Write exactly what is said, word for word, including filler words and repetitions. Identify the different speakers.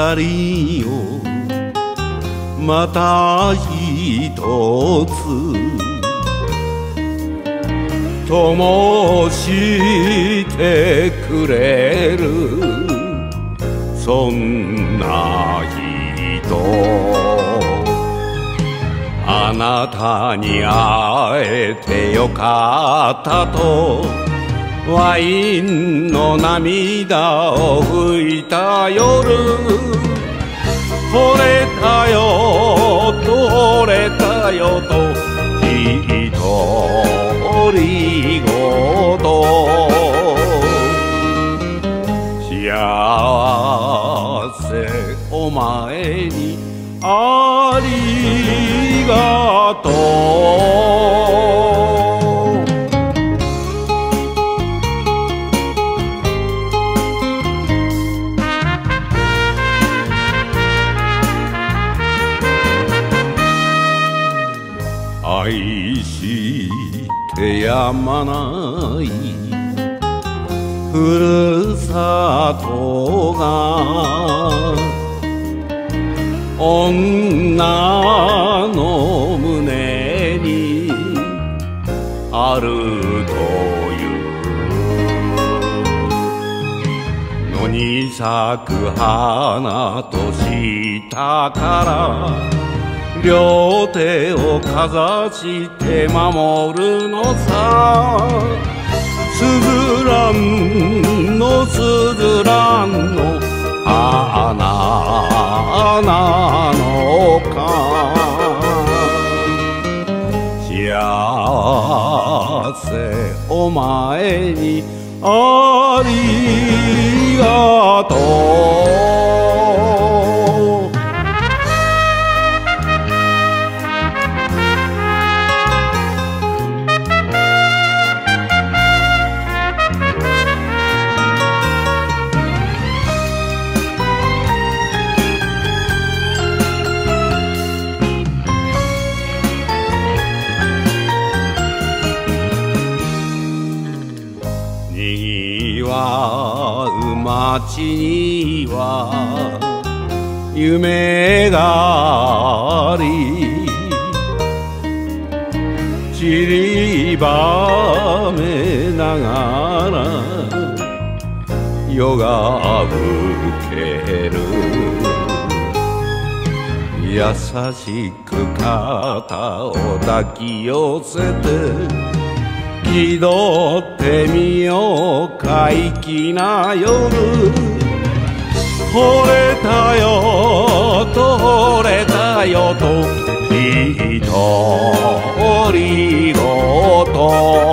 Speaker 1: 人をまた一つ灯してくれるそんな人あなたに会えてよかったとワインの涙を拭いた夜惚れたよと惚れたよとひとりごと幸せお前にありがとう愛してやまないふるさとが女の胸にあるという野に咲く花としたから両手をかざして守るのさすずらんのすずらんの花なのか幸せお前にありがとうにわう街には夢があり散りばめながら夜が更ける優しく肩を抱き寄せて気取ってみようか粋な夜惚れたよと惚れたよとひとりごと